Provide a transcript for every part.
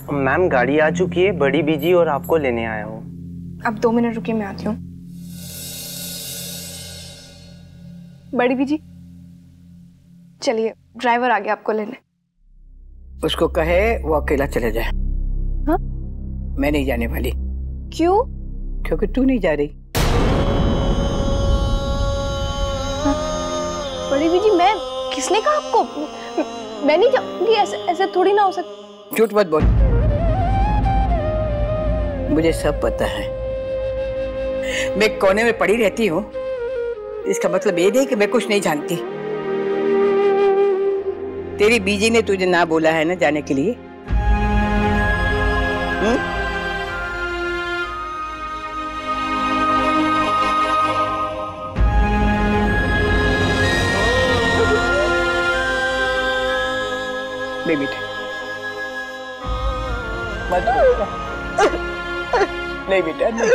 Ma'am गाड़ी आ चुकी है, बड़ी बीजी और आपको लेने आया हूँ। अब 2 मिनट रुकिए, मैं आती हूँ। बड़ी बीजी चलिए, ड्राइवर आ गया आपको लेने। उसको कहे वो अकेला चले जाए। हाँ? मैं नहीं जाने वाली। क्यों? क्योंकि तू नहीं जा रही। हाँ? बड़ी बीजी मैं, किसने कहा आपको? मैं नहीं जाऊंगी, ऐसे थोड़ी ना हो सकता। झूठ मत बोल, मुझे सब पता है। मैं कोने में पड़ी रहती हूँ, इसका मतलब ये नहीं कि मैं कुछ नहीं जानती। तेरी बीजी ने तुझे ना बोला है ना जाने के लिए। नहीं बेटा, मत नहीं बेटा, नहीं।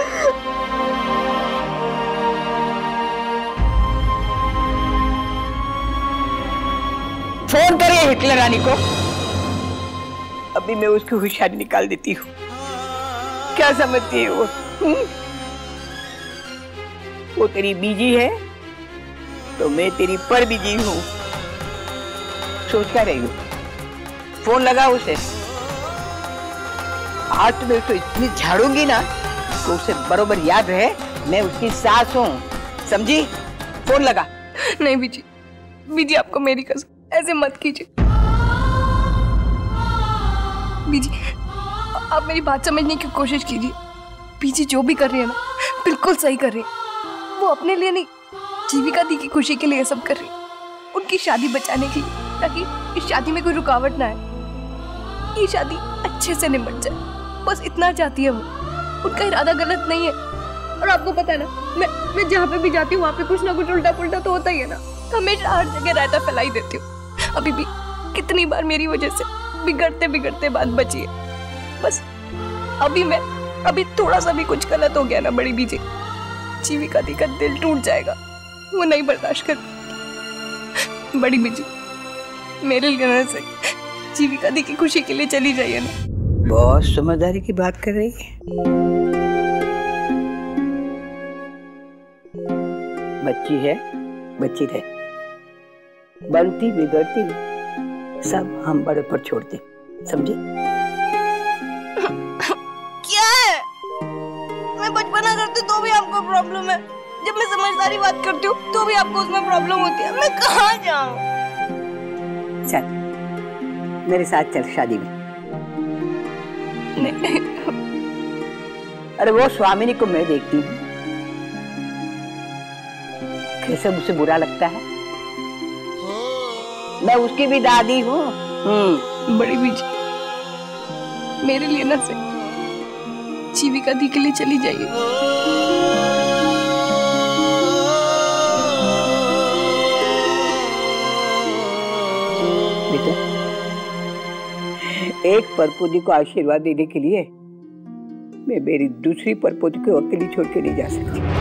फोन करिए हिटलर रानी को, अभी मैं उसकी होशियारी निकाल देती हूँ। क्या समझती है वो? वो तेरी बीजी है तो मैं तेरी पर बीजी हूँ। सोच क्या रही हूँ? फोन लगा उसे। आज तो मैं उसको इतनी झाड़ूंगी ना तो उसे बरोबर याद रहे मैं उसकी सास हूँ, समझी? फोन लगा। नहीं बीजी, बीजी आपको मेरी कसम, ऐसे मत कीजिए। बीजी आप मेरी बात समझने की कोशिश कीजिए। बीजी जो भी कर रही है ना, बिल्कुल सही कर रही है। वो अपने लिए नहीं, जीविका दी की खुशी के लिए सब कर रही है। उनकी शादी बचाने के लिए, ताकि इस शादी में कोई रुकावट ना आए, ये शादी अच्छे से निपट जाए। बस इतना चाहती है वो। उनका इरादा गलत नहीं है। और आपको पता है ना, मैं जहाँ पे भी जाती हूँ वहाँ पे कुछ ना कुछ उल्टा पुल्टा तो होता ही है ना। हमेशा हर जगह रायता फैलाई देती हूँ। अभी भी कितनी बार मेरी वजह से बिगड़ते बिगड़ते बात बची है। बस अभी थोड़ा सा भी कुछ गलत हो गया ना बड़ी बीजी, जीविका दी का दिल टूट जाएगा। वो नहीं बर्दाश्त कर। बड़ी बीजी मेरे लिए से जीविका दी की खुशी के लिए चली जाइए ना। बहुत समझदारी की बात कर रही है। बच्ची है, बच्ची रहे, बनती बिगड़ती सब हम बड़े पर छोड़ते, समझे? क्या है? मैं बचपना करती तो भी आपको प्रॉब्लम है, जब मैं समझदारी बात करती हूँ तो भी आपको उसमें प्रॉब्लम होती है। मैं कहाँ जाऊँ? चल मेरे साथ चल शादी में। नहीं। अरे वो स्वामिनी को मैं देखती हूँ, कैसे मुझे बुरा लगता है। मैं उसकी भी दादी हूँ। बड़ी बीजी मेरे लिए ना से जीविका दी के लिए चली जाइए। बेटा, एक परपोती को आशीर्वाद देने के लिए मैं मेरी दूसरी परपोती को अकेली छोड़ के नहीं जा सकती।